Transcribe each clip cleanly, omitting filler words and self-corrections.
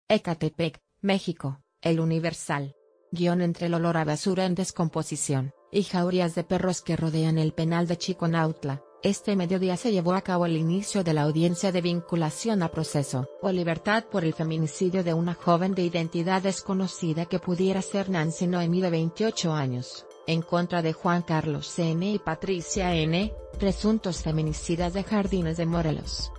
Ecatepec, México, El Universal. Entre el olor a basura en descomposición, y jaurías de perros que rodean el penal de Chiconautla, este mediodía se llevó a cabo el inicio de la audiencia de vinculación a proceso o libertad por el feminicidio de una joven de identidad desconocida que pudiera ser Nancy Noemí de 28 años, en contra de Juan Carlos N. y Patricia N., presuntos feminicidas de Jardines de Morelos.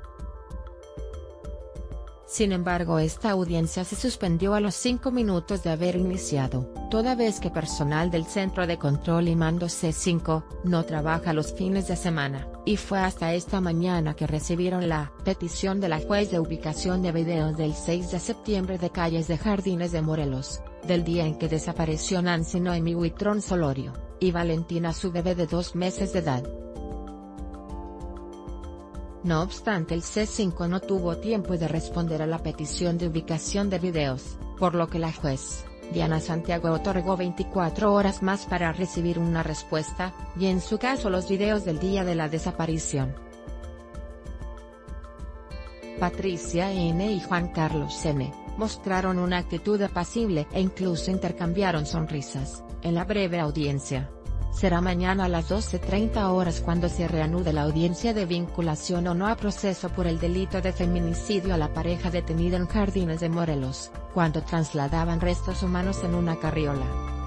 Sin embargo, esta audiencia se suspendió a los 5 minutos de haber iniciado, toda vez que personal del Centro de Control y Mando C5, no trabaja los fines de semana, y fue hasta esta mañana que recibieron la petición de la juez de ubicación de videos del 6 de septiembre de calles de Jardines de Morelos, del día en que desapareció Nancy Noemí Huitrón Solorio, y Valentina, su bebé de 2 meses de edad. No obstante, el C5 no tuvo tiempo de responder a la petición de ubicación de videos, por lo que la juez, Diana Santiago, otorgó 24 horas más para recibir una respuesta, y en su caso los videos del día de la desaparición. Patricia N. y Juan Carlos N. mostraron una actitud apacible e incluso intercambiaron sonrisas, en la breve audiencia. Será mañana a las 12:30 horas cuando se reanude la audiencia de vinculación o no a proceso por el delito de feminicidio a la pareja detenida en Jardines de Morelos, cuando trasladaban restos humanos en una carriola.